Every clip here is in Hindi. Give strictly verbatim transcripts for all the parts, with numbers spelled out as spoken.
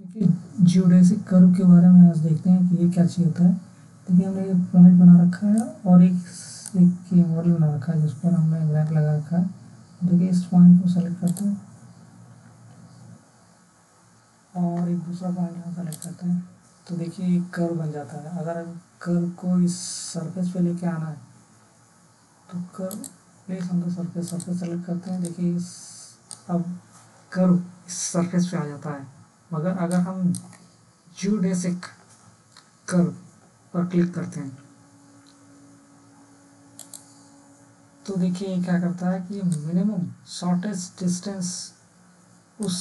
देखिए जियोडेसिक कर्व के बारे में आज देखते हैं कि ये क्या चीज़ होता है। देखिए हमने ये पॉइंट बना रखा है और एक एक ये मॉडल बना रखा है जिस पर हमने रैंक लगा रखा है। देखिए इस पॉइंट को सेलेक्ट करते हैं और एक दूसरा पॉइंट यहाँ सेलेक्ट करते हैं, तो देखिए एक कर्व बन जाता है। अगर कर्व को इस सरफेस पे लेके आना है तो curve place on the surface surface select करते हैं। देखिए इस अब कर्व इस सरफेस पे आ जाता है। मगर अगर हम जियोडेसिक कर्व पर क्लिक करते हैं तो देखिए ये क्या करता है कि मिनिमम शॉर्टेस्ट डिस्टेंस उस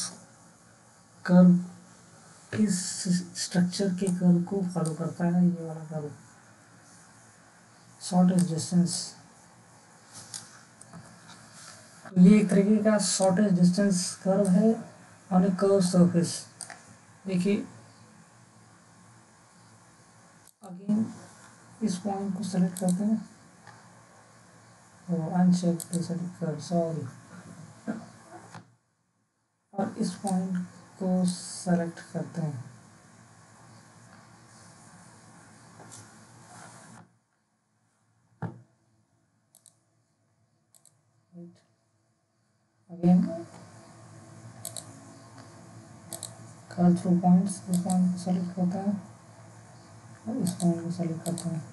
कर्व इस स्ट्रक्चर के कर्व को फॉलो करता है। ये वाला कर्व शॉर्टेस्ट डिस्टेंस, तो ये एक तरीके का शॉर्टेस्ट डिस्टेंस कर्व है ऑन ए कर्व सरफेस। देखिए अगेन इस पॉइंट को सेलेक्ट करते हैं और अनचेक सेलेक्ट कर सॉरी और इस पॉइंट को सेलेक्ट करते हैं। अगेन कर्व थ्रू पॉइंट्स, इस पॉइंट को सेलेक्ट करते हैं और इस पॉइंट को सेलेक्ट करते हैं।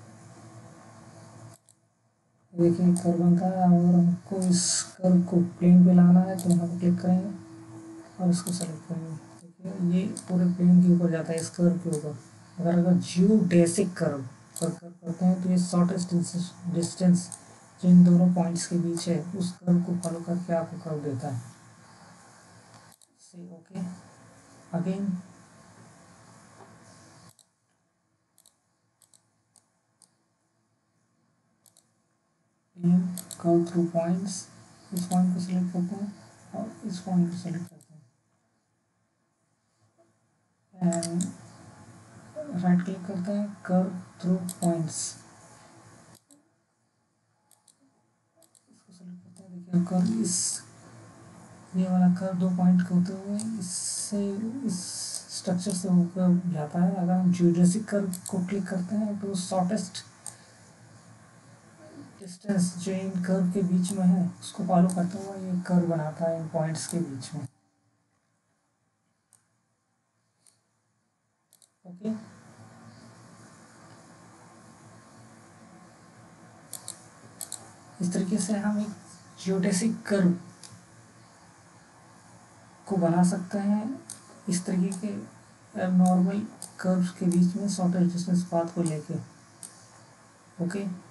देखिए कर्व बनता है। अगर हमको इस कर्व को प्लेन पे लाना है तो यहाँ पे क्लिक करेंगे और इसको सेलेक्ट करेंगे। देखिए ये पूरे प्लेन के ऊपर जाता है, इस कर्व के ऊपर। अगर अगर जियोडेसिक कर्व पर कर्व करते हैं तो ये शॉर्टेस्ट डिस्टेंस जो इन दोनों पॉइंट्स के बीच है उस कर्व को फॉलो करके आपको कर्व देता है। से okay again curve through points, इस पॉइंट को सिलेक्ट करते हैं और इस पॉइंट को सिलेक्ट करते हैं एंड राइट क्लिक करते हैं कर्व थ्रू पॉइंट्स, इसको सिलेक्ट करते हैं। देखिए कर्व इस ये वाला कर्व दो पॉइंट के होते हुए इससे इस स्ट्रक्चर से होकर जाता है। अगर हम जियोडेसिक कर्व को क्लिक करते हैं तो शॉर्टेस्ट डिस्टेंस जो इन कर्व के बीच में है उसको फॉलो करते हुए ये कर्व बनाता है इन पॉइंट्स के बीच में। ओके इस तरीके से हम एक जियोडेसिक कर्व को बना सकते हैं। इस तरीके के नॉर्मल कर्व्स के बीच में शॉर्टेस्ट डिस्टेंस पाथ को लेके। ओके